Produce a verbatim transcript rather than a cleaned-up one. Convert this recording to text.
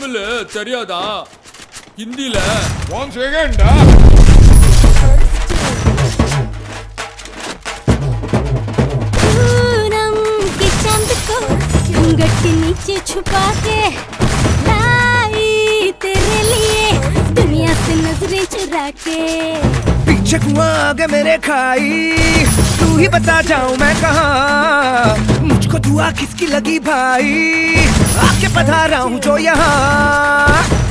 தமிழ் தெரியாதா? ஹிந்தில one second. घुंघट नीचे छुपा के लाई तेरे लिए दुनिया से नजरें चुरा के। पीछे कुआं आगे मेरे खाई, तू ही बता जाऊं मैं कहाँ। मुझको दुआ किसकी लगी भाई, आके पधारा हूँ जो यहाँ।